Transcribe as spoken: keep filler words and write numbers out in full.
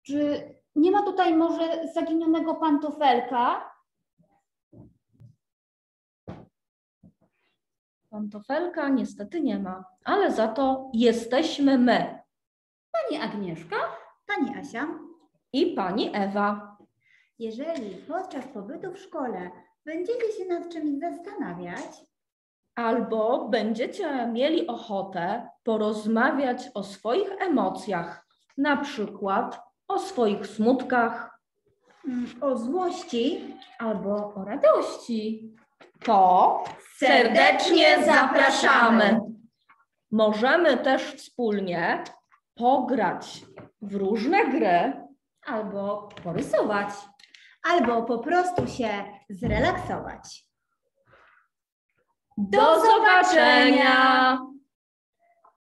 Czy nie ma tutaj może zaginionego pantofelka? Pantofelka niestety nie ma, ale za to jesteśmy my. Pani Agnieszka? Pani Asia, I pani Ewa. jeżeli podczas pobytu w szkole będziecie się nad czymś zastanawiać, Albo będziecie mieli ochotę porozmawiać o swoich emocjach, na przykład o swoich smutkach, mm, o złości, Albo o radości? to serdecznie zapraszamy. Możemy też wspólnie pograć w różne gry, Albo porysować? albo po prostu się zrelaksować. Do zobaczenia!